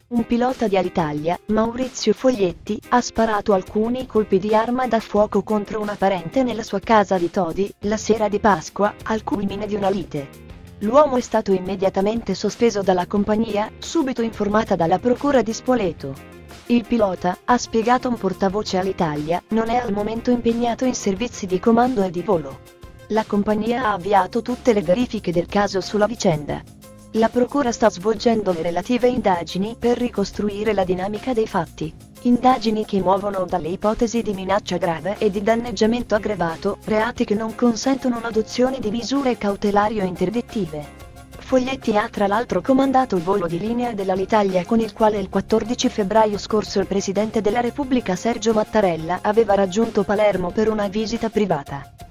Un pilota di Alitalia, Maurizio Foglietti, ha sparato alcuni colpi di arma da fuoco contro una parente nella sua casa di Todi, la sera di Pasqua, al culmine di una lite. L'uomo è stato immediatamente sospeso dalla compagnia, subito informata dalla procura di Spoleto. Il pilota, ha spiegato un portavoce Alitalia, non è al momento impegnato in servizi di comando e di volo. La compagnia ha avviato tutte le verifiche del caso sulla vicenda. La procura sta svolgendo le relative indagini per ricostruire la dinamica dei fatti. Indagini che muovono dalle ipotesi di minaccia grave e di danneggiamento aggravato, reati che non consentono l'adozione di misure cautelari o interdittive. Foglietti ha tra l'altro comandato il volo di linea dell'Alitalia con il quale il 14 febbraio scorso il Presidente della Repubblica Sergio Mattarella aveva raggiunto Palermo per una visita privata.